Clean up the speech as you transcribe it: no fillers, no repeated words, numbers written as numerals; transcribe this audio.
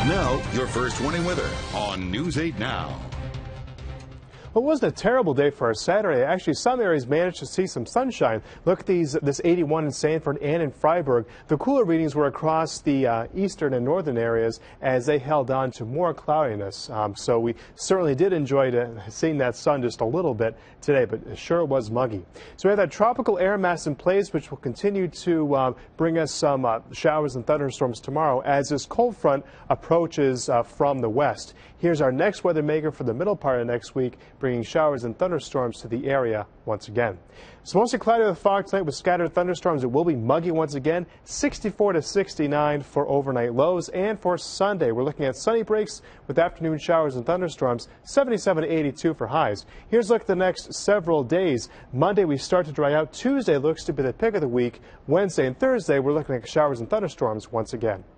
Now, your first warning weather on News 8 Now. Well, it wasn't a terrible day for our Saturday. Actually, some areas managed to see some sunshine. Look at this 81 in Sanford and in Freiburg. The cooler readings were across the eastern and northern areas as they held on to more cloudiness. So we certainly did enjoy seeing that sun just a little bit today, but it sure was muggy. So we have that tropical air mass in place, which will continue to bring us some showers and thunderstorms tomorrow as this cold front approaches from the west. Here's our next weather maker for the middle part of next week, bringing showers and thunderstorms to the area once again. So mostly cloudy with fog tonight with scattered thunderstorms. It will be muggy once again, 64 to 69 for overnight lows. And for Sunday, we're looking at sunny breaks with afternoon showers and thunderstorms, 77 to 82 for highs. Here's a look at the next several days. Monday, we start to dry out. Tuesday looks to be the pick of the week. Wednesday and Thursday, we're looking at showers and thunderstorms once again.